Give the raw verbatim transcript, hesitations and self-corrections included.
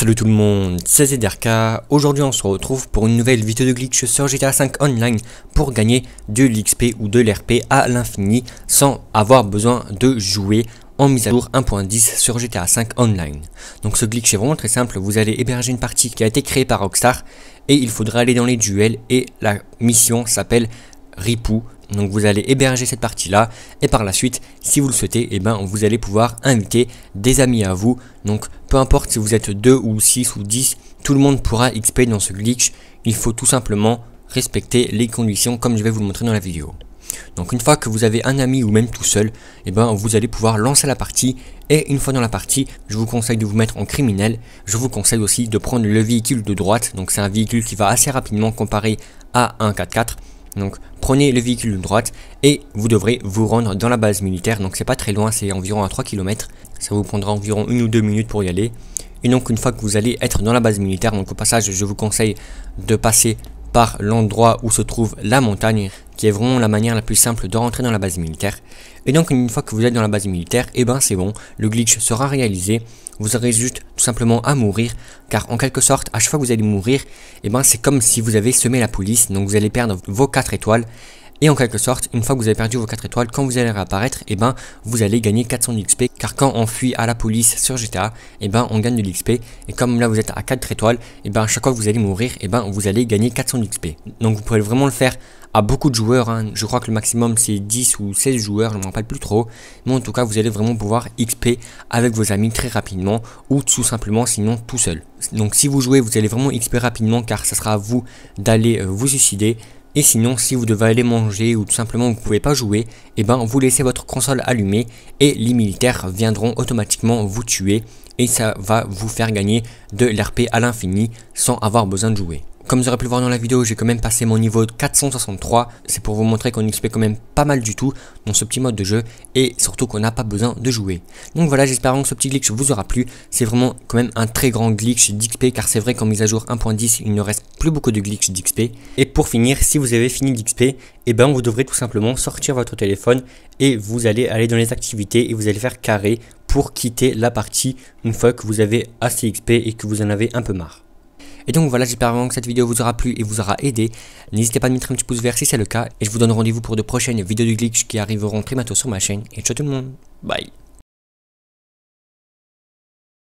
Salut tout le monde, c'est Z R K. Aujourd'hui on se retrouve pour une nouvelle vidéo de glitch sur G T A cinq Online pour gagner de l'X P ou de l'R P à l'infini sans avoir besoin de jouer en mise à jour un point dix sur G T A cinq Online. Donc ce glitch est vraiment très simple, vous allez héberger une partie qui a été créée par Rockstar et il faudra aller dans les duels et la mission s'appelle Ripou. Donc vous allez héberger cette partie là et par la suite si vous le souhaitez et ben vous allez pouvoir inviter des amis à vous. Donc peu importe si vous êtes deux ou six ou dix, tout le monde pourra X P dans ce glitch. Il faut tout simplement respecter les conditions comme je vais vous le montrer dans la vidéo. Donc une fois que vous avez un ami ou même tout seul, et ben vous allez pouvoir lancer la partie. Et une fois dans la partie, je vous conseille de vous mettre en criminel. Je vous conseille aussi de prendre le véhicule de droite. Donc c'est un véhicule qui va assez rapidement comparé à un quatre-quatre. Donc prenez le véhicule de droite et vous devrez vous rendre dans la base militaire. Donc c'est pas très loin, c'est environ à trois kilomètres. Ça vous prendra environ une ou deux minutes pour y aller. Et donc une fois que vous allez être dans la base militaire, donc au passage je vous conseille de passer par l'endroit où se trouve la montagne, qui est vraiment la manière la plus simple de rentrer dans la base militaire. Et donc une fois que vous êtes dans la base militaire, et ben c'est bon, le glitch sera réalisé. Vous aurez juste tout simplement à mourir, car en quelque sorte à chaque fois que vous allez mourir, et ben c'est comme si vous avez semé la police. Donc vous allez perdre vos quatre étoiles. Et en quelque sorte, une fois que vous avez perdu vos quatre étoiles, quand vous allez réapparaître, et ben vous allez gagner quatre cents d'X P. Car quand on fuit à la police sur G T A, et ben on gagne de l'X P. Et comme là vous êtes à quatre étoiles, et ben à chaque fois que vous allez mourir, et ben vous allez gagner quatre cents d'X P. Donc vous pouvez vraiment le faire à beaucoup de joueurs, hein. Je crois que le maximum c'est dix ou seize joueurs, je ne me rappelle plus trop. Mais en tout cas vous allez vraiment pouvoir X P avec vos amis très rapidement, ou tout simplement sinon tout seul. Donc si vous jouez, vous allez vraiment X P rapidement, car ça sera à vous d'aller euh, vous suicider. Et sinon, si vous devez aller manger ou tout simplement vous ne pouvez pas jouer, et ben vous laissez votre console allumée et les militaires viendront automatiquement vous tuer et ça va vous faire gagner de l'R P à l'infini sans avoir besoin de jouer. Comme vous aurez pu le voir dans la vidéo, j'ai quand même passé mon niveau de quatre cent soixante-trois. C'est pour vous montrer qu'on X P quand même pas mal du tout dans ce petit mode de jeu. Et surtout qu'on n'a pas besoin de jouer. Donc voilà, j'espère que ce petit glitch vous aura plu. C'est vraiment quand même un très grand glitch d'X P. Car c'est vrai qu'en mise à jour un point dix, il ne reste plus beaucoup de glitch d'X P. Et pour finir, si vous avez fini l'X P, et ben vous devrez tout simplement sortir votre téléphone. Et vous allez aller dans les activités et vous allez faire carré pour quitter la partie une fois que vous avez assez X P et que vous en avez un peu marre. Et donc voilà, j'espère vraiment que cette vidéo vous aura plu et vous aura aidé. N'hésitez pas à mettre un petit pouce vert si c'est le cas. Et je vous donne rendez-vous pour de prochaines vidéos de glitch qui arriveront très bientôt sur ma chaîne. Et ciao tout le monde, bye.